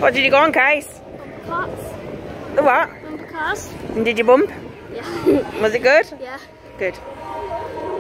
What did you go on, Case? Bumper carts. The what? Bumper cars. And did you bump? Yeah. Was it good? Yeah. Good.